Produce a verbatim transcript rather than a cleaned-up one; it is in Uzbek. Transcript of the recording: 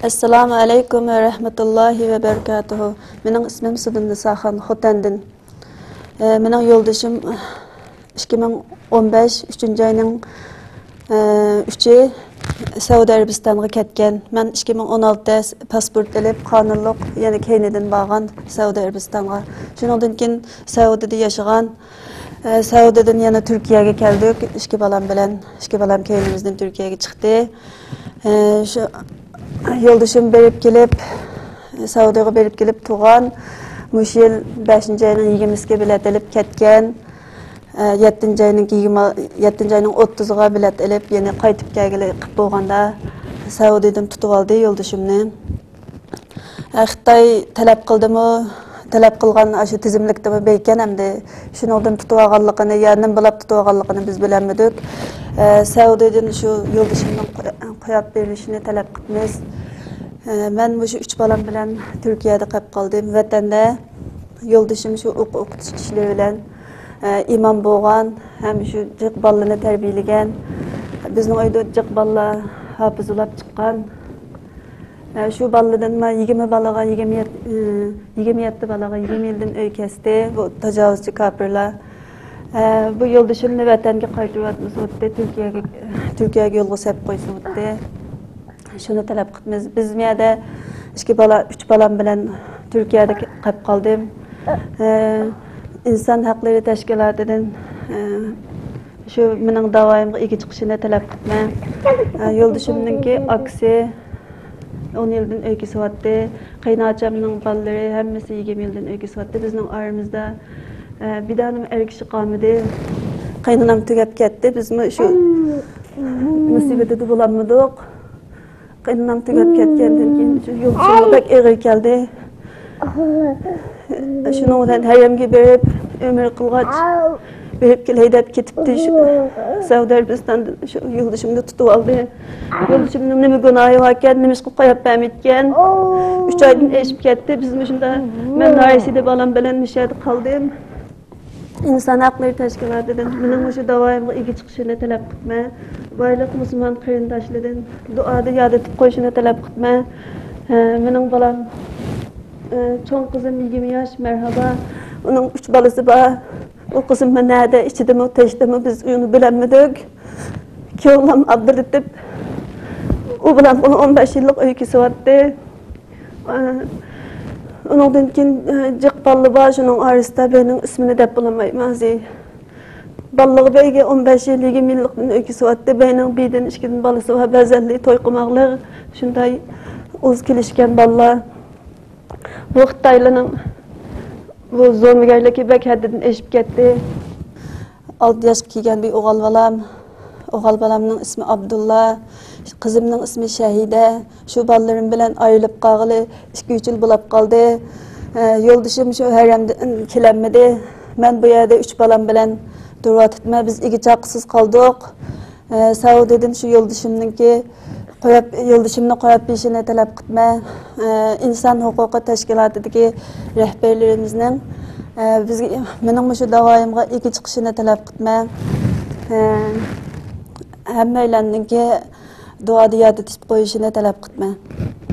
Assalamu alaikum ve rahmetullahi ve berekatuhu. Benim ismim Sudun Nisaxan Xotan'dan. Benim yoldaşım iki bin on beş üçüncü ayının üçü Saudi Arabistan'a ketken. Ben iki bin on altıda pasport elip kanunluk yani Kennedy'den bağlan Saudi Arabistan'a. Şundan keyin Saudi'de yaşagan. Saudi'den yana Türkiye'ye geldik. İki balam bilen, iki balam kendimizden Türkiye'ye çıktı. Şu yoldaşım berip gelip Saudi'ye berip gelip tuğan. Muş yıl beşinci ayının yigirmisiga bilet elip ketken. yettinci ayının ottuzuga bilet elip yine qaytıp gelgili qıp bolganda Saudi'den tutup aldı yoldaşımni. Xitoy talep qıldımı, talep qılgan şu tizimlikdimi beyken hamda şundan tutup alganligini, yani bilap tutup alganligini biz bilemedik. Saudi'den şu yoldaşımның qoyap berilishini talep qıpmiz. Ben bu şu üç balam bilen Türkiye'de qap qaldım. Vatanda yoldaşım şu o'qitish ishlari bilen imam bolgan, hem şu jiq ballarni tarbiyalagan. Bizning uyda jiq ballar hafizlab chiqqan. Şu ballardan ma yigirma balaga, yigirma yetti balaga, yigirma yildan uy kesdi. Bu tajovuzchi kafirlar. Bu yo'ldoshimni vatanga qaytaryapmiz o'tdi, Turkiyaga Turkiyaga yo'lga sep qo'ysa o'tdi. Shuni talab qilamiz. Biz miyada ikki bala, üç balam bilan Turkiyada qolib qoldim. İnsan Hakları Teşkilatı'ndan şu mening davoyimga ega chiqishini talab qilman. Yo'ldoshimninki aksi on yildan uy kesyapti. Qaynochamning bolalari hammasi yigirma yildan uy kesyapti. Bizning aramizda bir danim er kishi qolmadi. Qaynonam tugab ketdi. Bizmi shu musibatda bo'lolmadik. Qaynonam tugab ketgandan keyin shu yo'ldoshim bak og'ir keldi. Şunu olan her yemge berip ömür kılgaç berip keley dep ketipti. Saudi Arabistan'da şu yoldaşımni tutup aldı. Yoldaşımның nima günahı varken, nima ish qilib qo'yib bermitgan. üç aydan eşip ketdi. Bizim shunda men Narisida balam bilan mishada qoldim. İnsan Hakları Teşkilatı'dan mening shu davoyimga ega chiqishini talab qilman. Boyliq musulmon qarindoshlardan duoda yod etib qo'yishini talab qilman. Mening balam çoğun kızım yigirma yaş, merhaba. Onun üç balası var. O kızım nerede, içide mi, teşte mi biz onu bilemedik. Ki oğlum Abdülletip, o bilen onun on beş yıllık öyküsü vardı. Ondan keyin jiq ballı var, şunun arasında benim ismini de bulamayım. Ballığı beyge on beş yıl, yigirma yıllık öyküsü vardı. Benim birden işkinin balısı var, bezelliği, toy qılmaqlığı. Şunday uz kelişken ballar. Bu Xitoylarning bu zo'rmigarligi bek haddidan eshib ketdi. olti yoshga kelgan bir o'g'il balam. O'g'il balamning ismi Abdulla, qizimning ismi Shahida. Shu bolalarim bilan ayrilib qolg'ili ikki uch yil bo'lib qoldi. Yo'ldoshim shu haramdan kelolmadi. Men bu yerda üç balam bilan turibman. Biz igichaqsiz qoldik. Saudiyadan shu yo'ldoshimninki qo'yib yo'ldoshimni qo'yib berishini talab qilman. İnsan Huquqi Teşkilatı'daki rehberlerimizning bizga mening shu davoyimga ega chiqishini talab qilman. Hammalarninki duoda yod etib qo'yishini talab qilman.